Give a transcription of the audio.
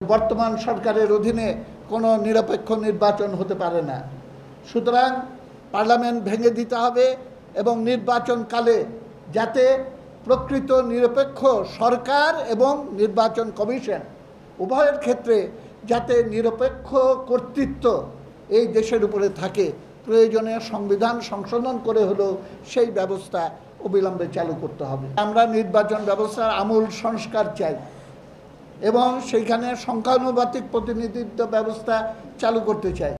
বর্তমান সরকারের অধীনে কোনো নিরপেক্ষ নির্বাচন হতে পারে না। সুতরাং পার্লামেন্ট ভেঙে দিতে হবে এবং নির্বাচনকালে যাতে প্রকৃত নিরপেক্ষ সরকার এবং নির্বাচন কমিশন উভয়ের ক্ষেত্রে যাতে নিরপেক্ষ কর্তৃত্ব এই দেশের উপরে থাকে, প্রয়োজনে সংবিধান সংশোধন করে হলেও সেই ব্যবস্থা অবিলম্বে চালু করতে হবে। আমরা নির্বাচন ব্যবস্থার আমূল সংস্কার চাই এবং সেইখানে সংখ্যানুপাতিক প্রতিনিধিত্ব ব্যবস্থা চালু করতে চাই।